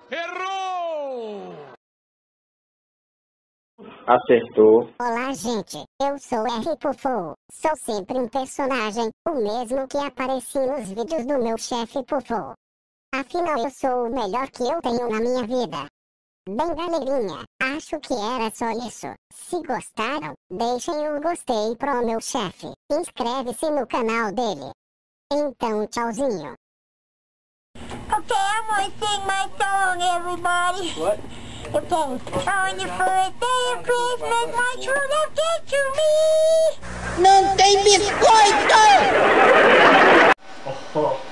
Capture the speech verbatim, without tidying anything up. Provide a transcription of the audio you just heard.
Errou! Acertou. Olá, gente. Eu sou R. Pufou. Sou sempre um personagem, o mesmo que apareci nos vídeos do meu chefe Pufou. Afinal, eu sou o melhor que eu tenho na minha vida. Bem, galerinha, acho que era só isso. Se gostaram, deixem um gostei pro meu chefe. Inscreve-se no canal dele. Então, tchauzinho. Okay, I'm gonna sing my song, everybody. What? Okay. On the first day of Christmas, my true love came to me. Não tem biscoito! Oh,